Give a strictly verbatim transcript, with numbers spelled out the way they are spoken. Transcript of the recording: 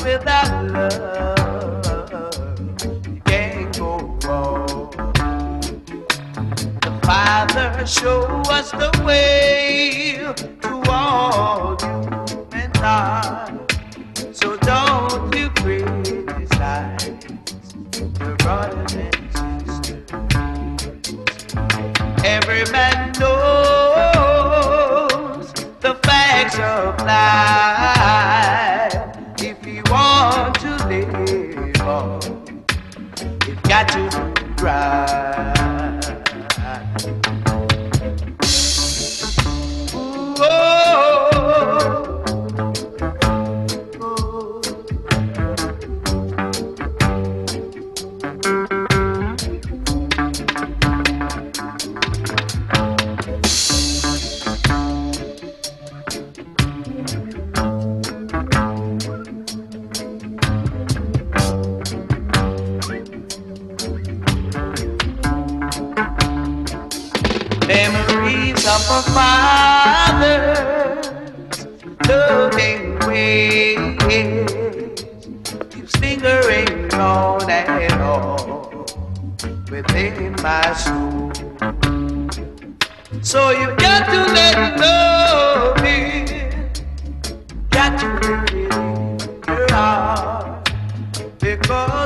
without love, you can't go wrong. The Father show us the way to all humankind. So don't you criticize your brothers and sisters. Every man knows the facts of life. If you want to live on, you've got to do right. Ooh, oh, memories of a father's loving ways keeps lingering on and on within my soul. So you've got to let love in, got to let it in your heart, because